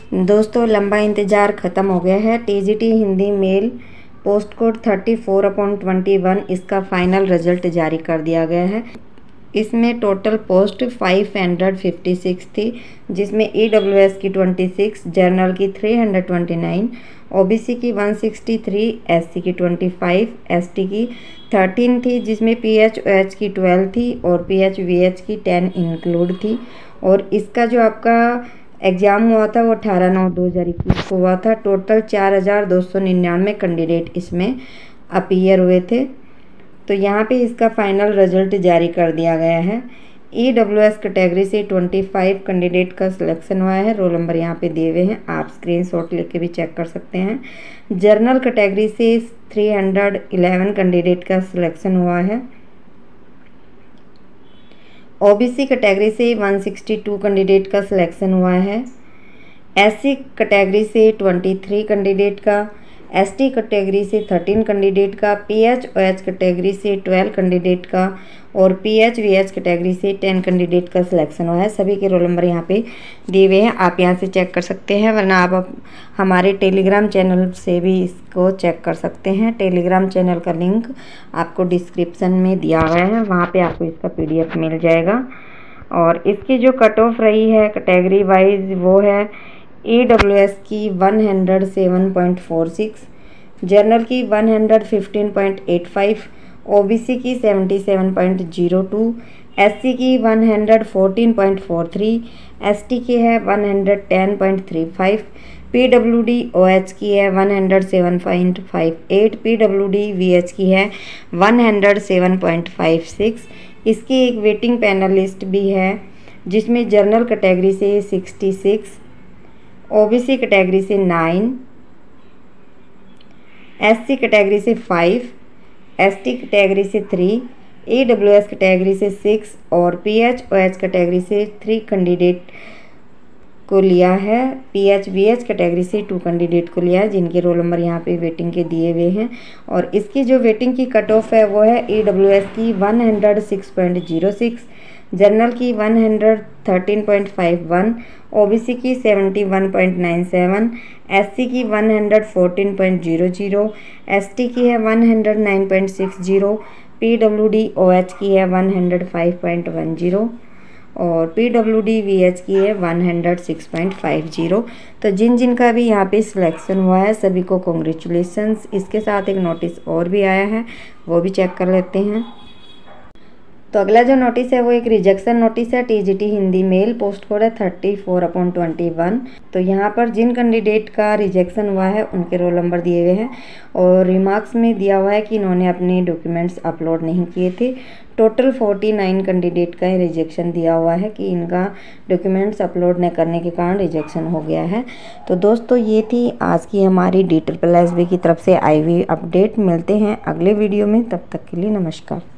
दोस्तों लंबा इंतज़ार ख़त्म हो गया है। TGT Hindi male post code 34/21 इसका फाइनल रिजल्ट जारी कर दिया गया है। इसमें टोटल पोस्ट 556 थी, जिसमें ईडब्ल्यूएस की 26, जनरल की 329, ओबीसी की 163, एससी की 25, एसटी की 13 थी, जिसमें पीएचओएच की 12 थी और पीएचवीएच की 10 इंक्लूड थी। और इसका जो आपका एग्ज़ाम हुआ था वो 18/9/2021 को हुआ था। टोटल 4299 कैंडिडेट इसमें अपीयर हुए थे। तो यहाँ पे इसका फाइनल रिजल्ट जारी कर दिया गया है। ईडब्ल्यूएस कैटेगरी से 25 कैंडिडेट का सिलेक्शन हुआ है। रोल नंबर यहाँ पे दिए हुए हैं, आप स्क्रीनशॉट लेके भी चेक कर सकते हैं। जर्नल कैटेगरी से 311 कैंडिडेट का सिलेक्शन हुआ है। ओबीसी कैटेगरी से 162 कैंडिडेट का सिलेक्शन हुआ है। एससी कैटेगरी से 23 कैंडिडेट का, एसटी कैटेगरी से 13 कैंडिडेट का, पीएचओएच कैटेगरी से 12 कैंडिडेट का और पीएचवीएच कैटेगरी से 10 कैंडिडेट का सिलेक्शन हुआ है। सभी के रोल नंबर यहाँ पे दिए हुए हैं, आप यहाँ से चेक कर सकते हैं, वरना आप हमारे टेलीग्राम चैनल से भी इसको चेक कर सकते हैं। टेलीग्राम चैनल का लिंक आपको डिस्क्रिप्शन में दिया गया है, वहाँ पर आपको इसका PDF मिल जाएगा। और इसकी जो कट ऑफ रही है कैटेगरी वाइज वो है ईडब्ल्यूएस की 107.46, जनरल की 115.85, ओबीसी की 77.02, एससी की 114.43, एसटी की है 110.35, पीडब्ल्यूडी ओएच की है 107.58, पीडब्ल्यूडी वीएच की है 107.56। इसकी एक वेटिंग पैनलिस्ट भी है, जिसमें जनरल कैटेगरी से 66, ओबीसी कैटेगरी से 9, एससी कैटेगरी से 5, एसटी कैटेगरी से 3, ईडब्ल्यूएस कैटेगरी से 6 और पीएचओएच कैटेगरी से 3 कैंडिडेट को लिया है। पीएचवीएच कैटेगरी से 2 कैंडिडेट को लिया है, जिनके रोल नंबर यहाँ पे वेटिंग के दिए हुए हैं। और इसकी जो वेटिंग की कट ऑफ है वो है ईडब्ल्यूएस की 106.06, जनरल की 113.51, ओबीसी की 71.97, एससी की 114.00, एसटी की है 109.60, पीडब्ल्यूडी ओएच की है 105.10 और पीडब्ल्यूडी वीएच की है 106.50। तो जिन जिन का भी यहाँ पे सिलेक्शन हुआ है सभी को कॉन्ग्रेचुलेशंस। इसके साथ एक नोटिस और भी आया है, वो भी चेक कर लेते हैं। तो अगला जो नोटिस है वो एक रिजेक्शन नोटिस है। TGT Hindi male post code है 34/21। तो यहाँ पर जिन कैंडिडेट का रिजेक्शन हुआ है उनके रोल नंबर दिए हुए हैं और रिमार्क्स में दिया हुआ है कि इन्होंने अपने डॉक्यूमेंट्स अपलोड नहीं किए थे। टोटल 49 कैंडिडेट का रिजेक्शन दिया हुआ है कि इनका डॉक्यूमेंट्स अपलोड न करने के कारण रिजेक्शन हो गया है। तो दोस्तों ये थी आज की हमारी DSSB की तरफ से आई हुई अपडेट। मिलते हैं अगले वीडियो में, तब तक के लिए नमस्कार।